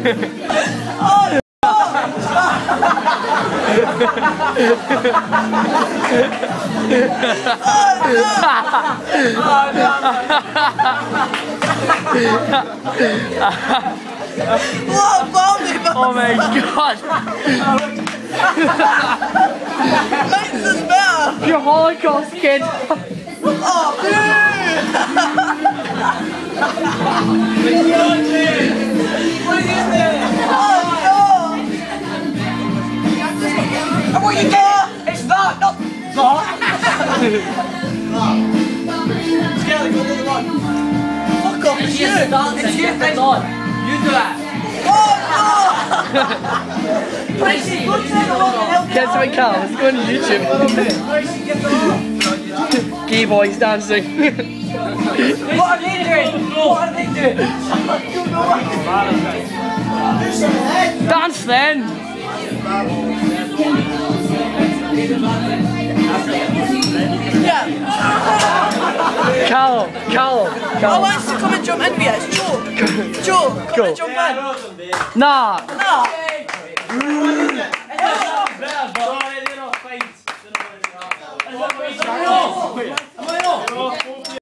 Oh, Oh my god! Makes us better! You're Holocaust kid! Oh, And what you get? It's that, not that. fuck off, it's you! It's you, it's on. You do it. Oh, no! Get something, Carl, let's go on YouTube. Gay boys dancing. What are they doing? What are they doing? Dance then! Yeah. Carl. I want us to come and jump in with you. It's Joe. Joe, come and jump in. Nah. No.